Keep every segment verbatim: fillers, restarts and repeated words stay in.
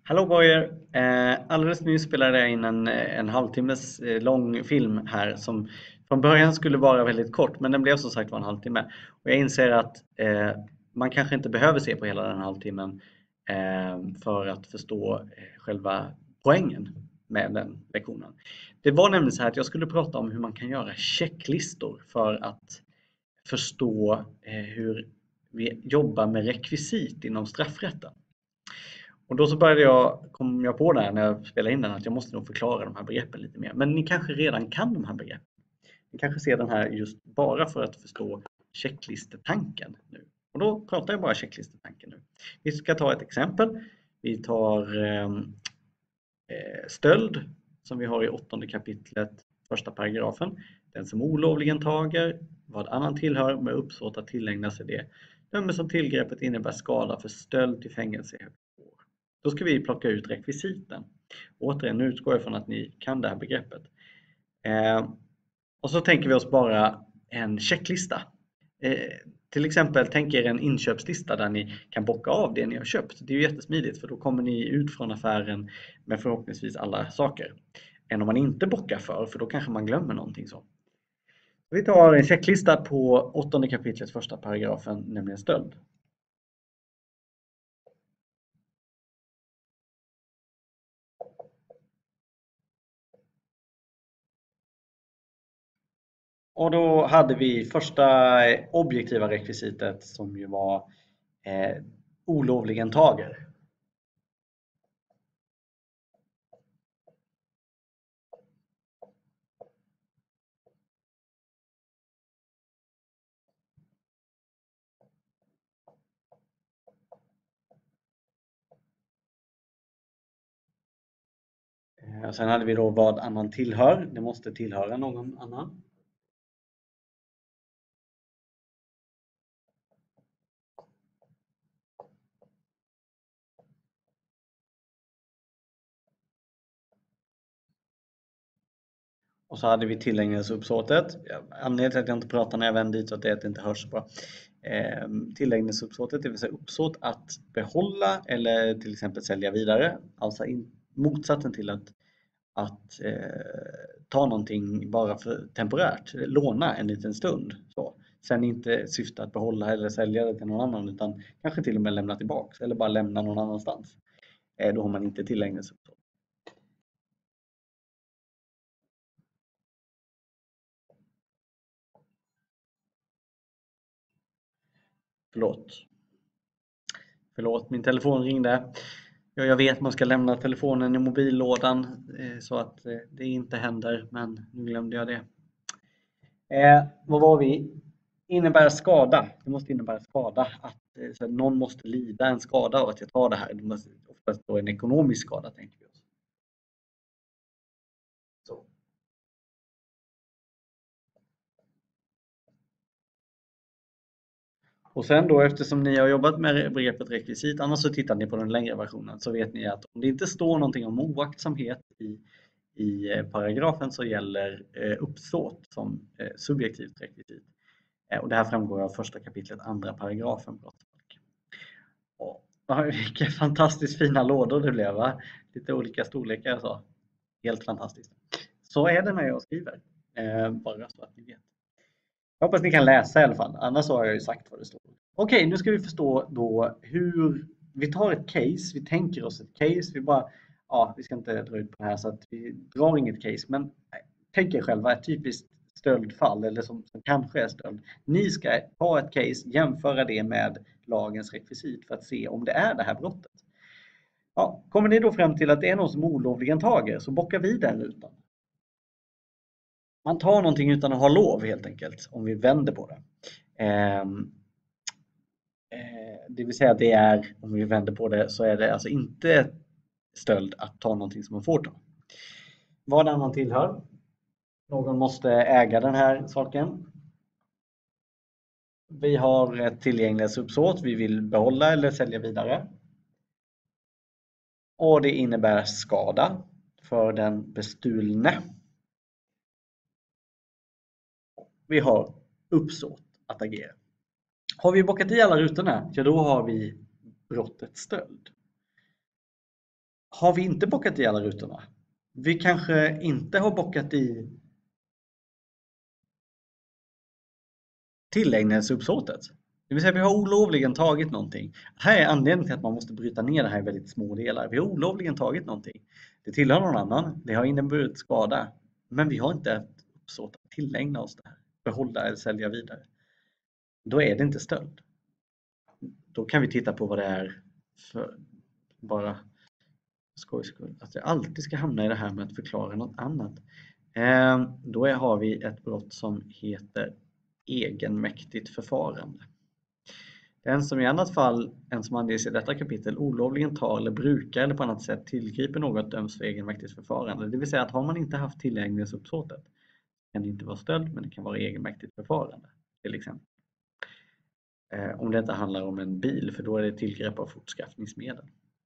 Hallå på er! Eh, alldeles nyss spelade jag in en, en halvtimmes eh, lång film här som från början skulle vara väldigt kort, men den blev som sagt var en halvtimme. Och jag inser att eh, man kanske inte behöver se på hela den halvtimmen eh, för att förstå eh, själva poängen med den lektionen. Det var nämligen så här att jag skulle prata om hur man kan göra checklistor för att förstå eh, hur vi jobbar med rekvisit inom straffrätten. Och då så började jag, kom jag på där när jag spelade in den att jag måste nog förklara de här begreppen lite mer. Men ni kanske redan kan de här begreppen. Ni kanske ser den här just bara för att förstå checklistetanken nu. Och då pratar jag bara checklistetanken nu. Vi ska ta ett exempel. Vi tar eh, stöld som vi har i åttonde kapitlet, första paragrafen. Den som olovligen tager vad annan tillhör med uppsåt att tillägna sig det dömes som tillgreppet innebär skada för stöld till fängelse i högst två år. Då ska vi plocka ut rekvisiten. Återigen, nu utgår jag från att ni kan det här begreppet. Eh, och så tänker vi oss bara en checklista. Eh, till exempel, tänk er en inköpslista där ni kan bocka av det ni har köpt. Det är ju jättesmidigt för då kommer ni ut från affären med förhoppningsvis alla saker. Än om man inte bockar för, för då kanske man glömmer någonting så. Vi tar en checklista på åttonde kapitlet första paragrafen, nämligen stöld. Och då hade vi första objektiva rekvisitet som ju var eh, olovligen tager. Eh, sen hade vi då vad annan tillhör. Det måste tillhöra någon annan. Och så hade vi tillägnelsuppsåtet. Anledningen till att jag inte pratar när jag vänder dit att det är att det inte hörs så bra. Eh, tillägnelsuppsåtet, det vill säga uppsåt att behålla eller till exempel sälja vidare. Alltså in, motsatsen till att, att eh, ta någonting bara för temporärt, låna en liten stund. Så. Sen inte syfta att behålla eller sälja det till någon annan utan kanske till och med lämna tillbaks eller bara lämna någon annanstans. Eh, då har man inte tillägnelsuppsåt. Förlåt. Förlåt, min telefon ringde. Ja, jag vet man ska lämna telefonen i mobillådan eh, så att eh, det inte händer, men nu glömde jag det. Eh, vad var vi? Innebär skada. Det måste innebära skada. Att eh, så att någon måste lida en skada av att jag tar det här. Det måste oftast då en ekonomisk skada, tänker vi oss. Så. Och sen då, eftersom ni har jobbat med begreppet rekvisit, annars så tittar ni på den längre versionen, så vet ni att om det inte står någonting om oaktsamhet i, i paragrafen så gäller eh, uppsåt som eh, subjektivt rekvisit. Eh, och det här framgår av första kapitlet, andra paragrafen brottsbalk. Och, vilka fantastiskt fina lådor det blev, va? Lite olika storlekar så. Helt fantastiskt. Så är det när jag skriver. Eh, bara så att ni vet. Jag hoppas ni kan läsa i alla fall. Annars så har jag ju sagt vad det står. Okej, nu ska vi förstå då hur vi tar ett case. Vi tänker oss ett case. Vi bara, ja, vi ska inte dra ut på det här så att vi drar inget case. Men tänk er själva ett typiskt stöldfall eller som, som kanske är stöld. Ni ska ta ett case, jämföra det med lagens rekvisit för att se om det är det här brottet. Ja, kommer ni då fram till att det är någon som olovligen tager så bockar vi den rutan. Man tar någonting utan att ha lov helt enkelt, om vi vänder på det. Eh, eh, det vill säga att det är, om vi vänder på det, så är det alltså inte stöld att ta någonting som man får ta. Vad annan tillhör. Någon måste äga den här saken. Vi har ett tillgänglighetsuppsåt, vi vill behålla eller sälja vidare. Och det innebär skada för den bestulne. Vi har uppsåt att agera. Har vi bockat i alla rutorna, ja då har vi brottet stöld. har vi inte bockat i alla rutorna? Vi kanske inte har bockat i tillägnelseuppsåtet. Det vill säga vi har olovligen tagit någonting. Här är anledningen till att man måste bryta ner det här i väldigt små delar. Vi har olovligen tagit någonting. Det tillhör någon annan. Det har inneburit skada. Men vi har inte ett uppsåt att tillägna oss det här. Behålla eller sälja vidare. Då är det inte stöld. Då kan vi titta på vad det är för bara skoj skull. Att jag alltid ska hamna i det här med att förklara något annat. Eh, då är, har vi ett brott som heter egenmäktigt förfarande. Den som i annat fall än som anges i detta kapitel olovligen tar eller brukar eller på annat sätt tillgriper något döms för egenmäktigt förfarande. Det vill säga att har man inte haft tillägnelseuppsåtet kan det inte vara stöld, men det kan vara egenmäktigt förfarande till exempel. Eh, om det inte handlar om en bil, för då är det tillgrepp av fortskaffningsmedel.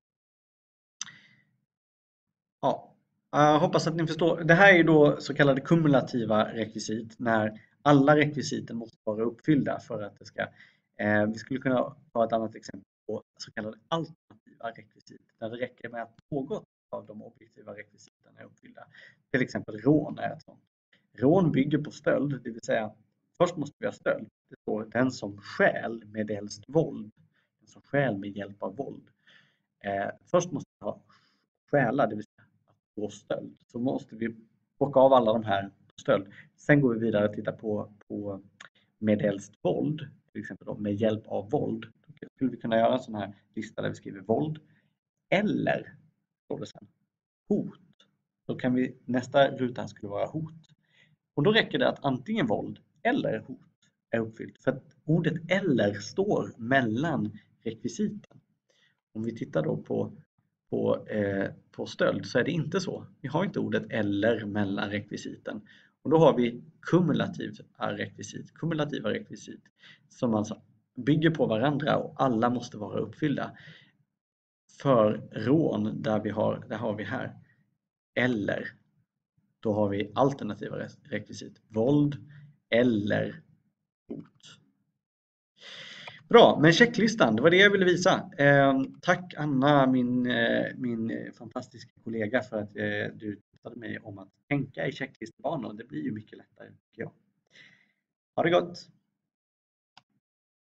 Ja, jag hoppas att ni förstår. Det här är då så kallade kumulativa rekvisit när alla rekvisiten måste vara uppfyllda för att det ska. Eh, vi skulle kunna ta ett annat exempel på så kallade alternativa rekvisit där det räcker med att något av de objektiva rekvisiten är uppfyllda. Till exempel rån är ett sånt. Rån bygger på stöld, det vill säga först måste vi ha stöld. Det står den som stjäl med helst våld. Den som stjäl med hjälp av våld. Eh, först måste vi ha stjäla, det vill säga på stöld. Så måste vi bocka av alla de här på stöld. Sen går vi vidare och tittar på, på medelst våld. Till exempel då, med hjälp av våld. Då skulle vi kunna göra en sån här lista där vi skriver våld. Eller, står det sen, hot. Då kan vi, nästa ruta skulle vara hot. Och då räcker det att antingen våld eller hot är uppfyllt. För att ordet eller står mellan rekvisiten. Om vi tittar då på På, eh, på stöld så är det inte så. Vi har inte ordet eller mellan rekvisiten. Och då har vi kumulativa rekvisit, kumulativa rekvisit som alltså bygger på varandra och alla måste vara uppfyllda. För rån där vi har, där har vi här eller då har vi alternativa rekvisit, våld eller hot. Bra, men checklistan, det var det jag ville visa. Eh, tack Anna, min, eh, min fantastiska kollega, för att eh, du tipsade mig om att tänka i checklistbanor. Det blir ju mycket lättare, tycker jag. Ha det gott!